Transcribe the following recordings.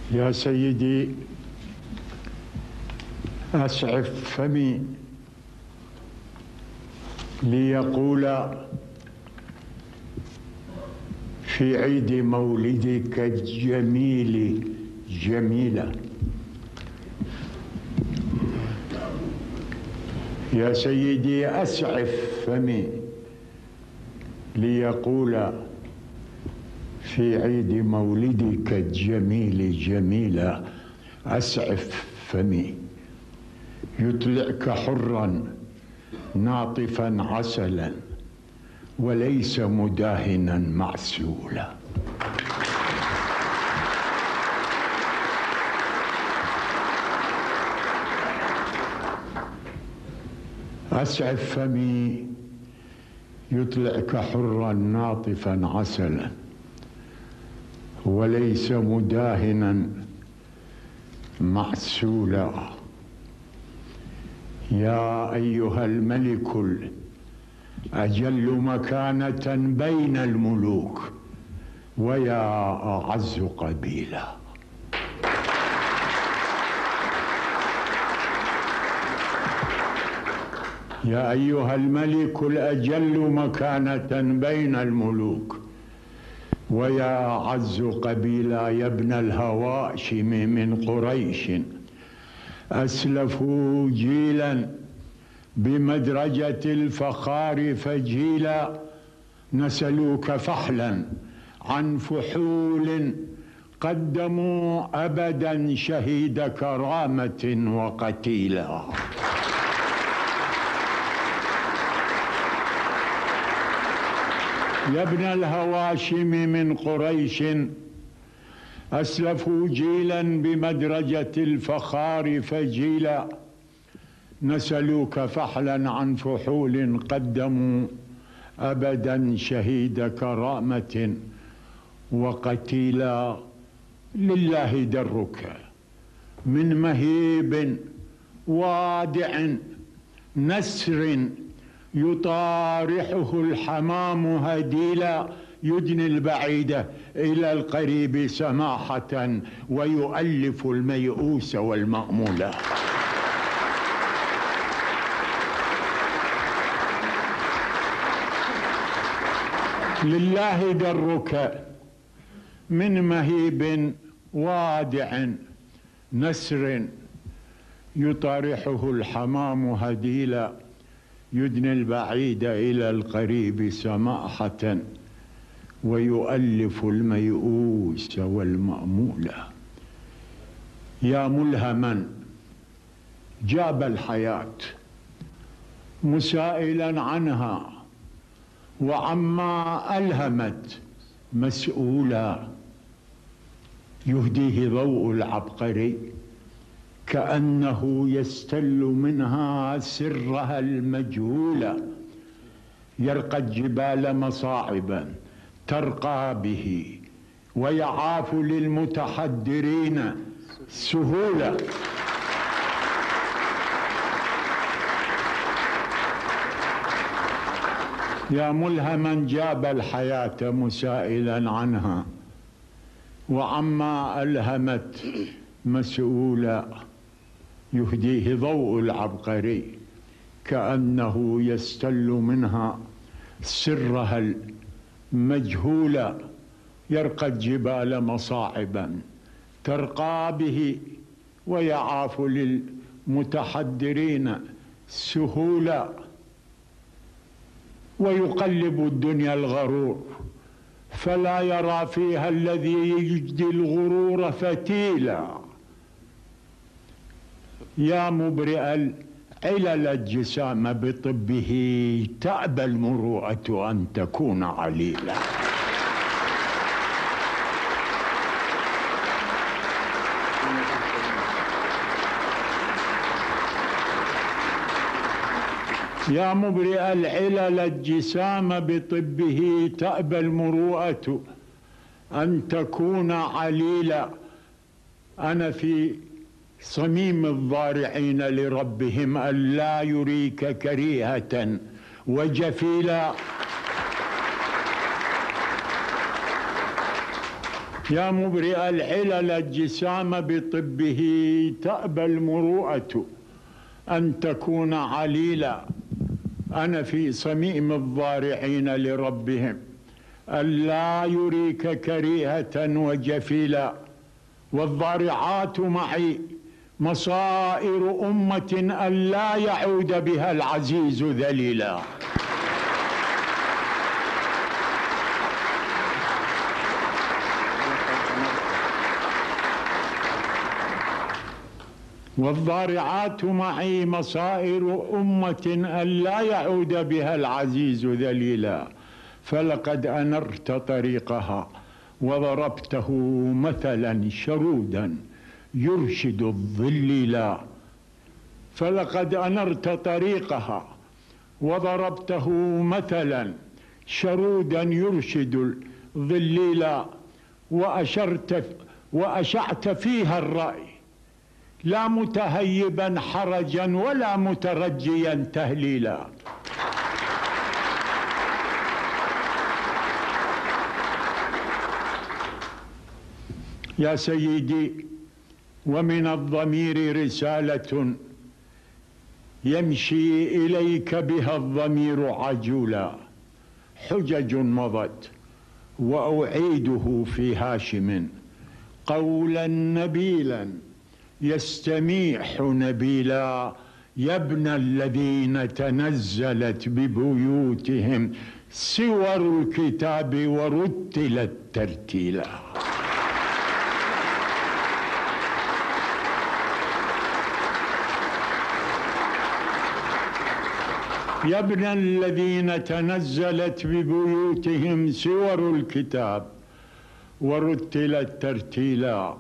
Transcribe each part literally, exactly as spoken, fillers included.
يا سيدي أسعف فمي ليقول في عيد مولدك الجميل جميلة. يا سيدي أسعف فمي ليقول في عيد مولدك الجميل جميلة. أسعف فمي يطلعك حرا ناطفا عسلا وليس مداهنا معسولا. أسعف فمي يطلعك حرا ناطفا عسلا وليس مداهنا معسولا. يا أيها الملك الأجل مكانة بين الملوك ويا أعز قبيلة. يا أيها الملك الأجل مكانة بين الملوك ويا أعز قبيلة. يا ابن الهواشم من قريش أسلفوا جيلا بمدرجة الفخار فجيلا. نسلوك فحلا عن فحول قدموا أبدا شهيد كرامة وقتيلا. يا ابن الهواشم من قريش أسلفوا جيلا بمدرجة الفخار فجيلا. نسلوك فحلا عن فحول قدموا أبدا شهيد كرامة وقتيلا. لله درك من مهيب وادع نسر يطارحه الحمام هديلا. يدني البعيد إلى القريب سماحة ويؤلف الميؤوس والمأمولا. لله درك من مهيب وادع نسر يطارحه الحمام هديلا. يدني البعيد إلى القريب سماحة ويؤلف الميؤوس والمأمولا. يا ملهما جاب الحياة مسائلا عنها وعما ألهمت مسؤولا. يهديه ضوء العبقري كأنه يستل منها سرها المجهولا. يرقى الجبال مصاعبا ترقى به ويعاف للمتحدرين سهولا. يا ملهما جاب الحياة مسائلا عنها وعما ألهمت مسؤولا. يهديه ضوء العبقري كأنه يستل منها سرها المجهولا. يرقى الجبال مصاعبا ترقى به ويعاف للمتحدرين سهولا. ويقلب الدنيا الغرور فلا يرى فيها الذي يجدي الغرور فتيلا. يا مبرئ العلل الجسام بطبه تأبى المروءة أن تكون عليلا. يا مبرئ العلل الجسام بطبه تأبى المروءة أن تكون عليلا. أنا في صميم الضارعين لربهم ألا يريك كريهة وجفيلا. يا مبرئ العلل الجسام بطبه تأبى المروءة أن تكون عليلا. أنا في صميم الضارعين لربهم ألا يريك كريهة وجفيلا. والضارعات معي مصائر أمة ألا يعود بها العزيز ذليلا. والضارعات معي مصائر أمة ألا يعود بها العزيز ذليلا. فلقد أنرت طريقها وضربته مثلا شرودا يرشد الظليلا. فلقد أنرت طريقها وضربته مثلا شرودا يرشد الظليلا. وأشرت وأشعت فيها الرأي لا متهيبا حرجا ولا مترجيا تهليلا. يا سيدي، ومن الضمير رسالة يمشي إليك بها الضمير عجولا. حجج مضت وأعيده في هاشم قولا نبيلا يستميح نبيلا. يا ابن الذين تنزلت ببيوتهم سور الكتاب ورتلت ترتيلا. يا ابن الذين تنزلت ببيوتهم سور الكتاب ورتلت ترتيلا.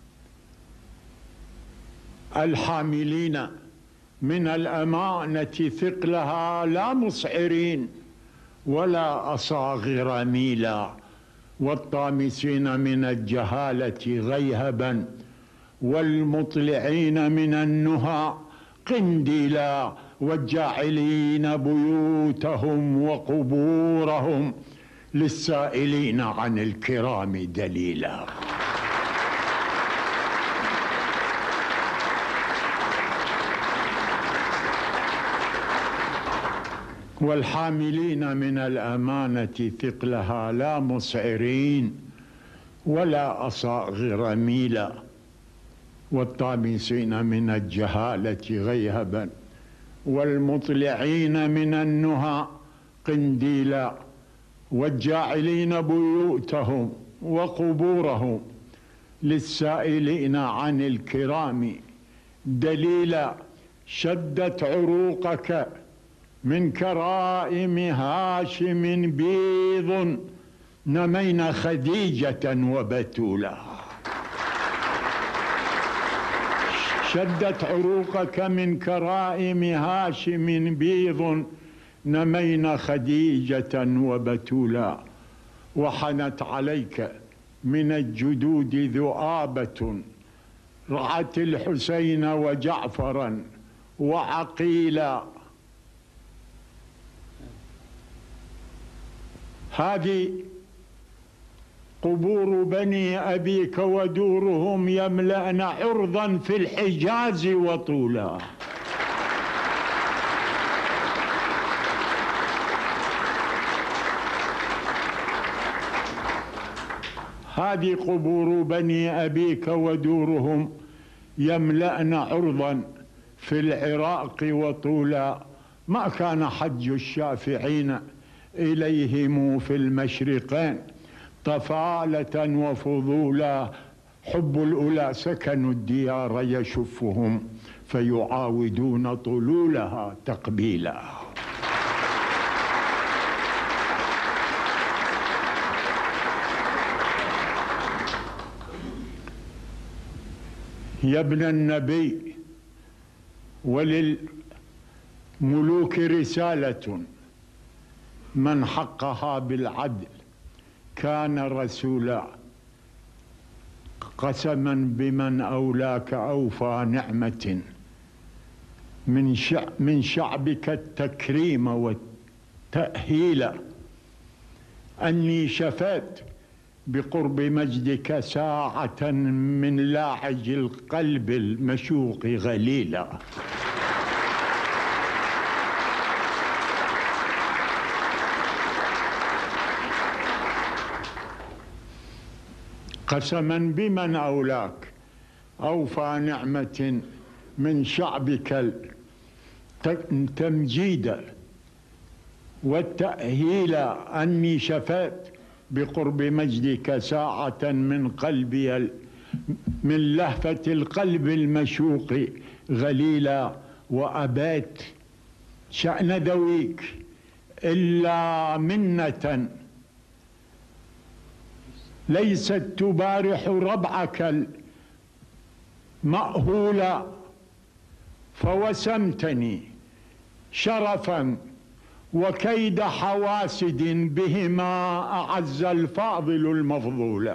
الحاملين من الأمانة ثقلها لا مسعرين ولا أصاغر ميلا. والطامسين من الجهالة غيهبا والمطلعين من النهى قنديلا. والجاعلين بيوتهم وقبورهم للسائلين عن الكرام دليلا. والحاملين من الأمانة ثقلها لا مسعرين ولا أصاغر ميلا. والطامسين من الجهالة غيهبا والمطلعين من النهى قنديلا. والجاعلين بيوتهم وقبورهم للسائلين عن الكرام دليلا. شدت عروقك من كرائم هاشم بيض نمين خديجة وبتولا. شدت عروقك من كرائم هاشم بيض نمين خديجة وبتولا. وحنت عليك من الجدود ذؤابة رعت الحسين وجعفرا وعقيلا. هذه قبور بني أبيك ودورهم يملأن عرضا في الحجاز وطولا. هذه قبور بني أبيك ودورهم يملأن عرضا في العراق وطولا. ما كان حج الشافعين إليهم في المشرقين طفالة وفضولا. حب الأولى سكنوا الديار يشفهم فيعاودون طلولها تقبيلا. يا ابن النبي، وللملوك رسالة من حقها بالعدل كان رسولا. قسما بمن أولاك أوفى نعمة من شعب من شعبك التكريم والتأهيل. أني شفيت بقرب مجدك ساعة من لاعج القلب المشوق غليلا. قسما بمن أولاك أوفى نعمة من شعبك التمجيد والتأهيل أني شفيت بقرب مجدك ساعة من قلبي من لهفة القلب المشوق غليلا، وأبيت شأن ذويك إلا منة ليست تبارح ربعك المأهولا، فوسمتني شرفا وكيد حواسد بهما أعز الفاضل المفضولا.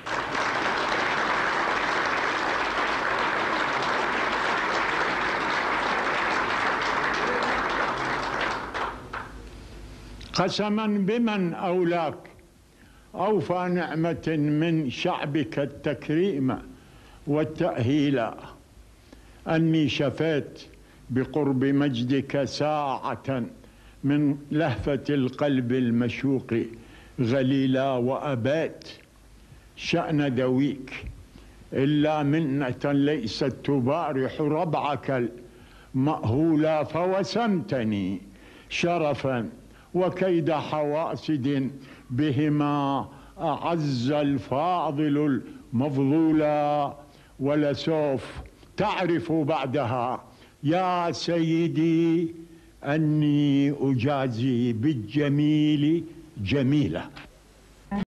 قسما بمن أولاك أوفى نعمة من شعبك التكريم والتأهيل أني شفيت بقرب مجدك ساعة من لهفة القلب المشوق غليلا، وأبيت شأن ذويك إلا منة ليست تبارح ربعك المأهولا، فوسمتني شرفا وكيد حواسد بهما أعز الفاضل المفضولا. ولسوف تعرف بعدها يا سيدي أني أجازي بالجميل جميلة.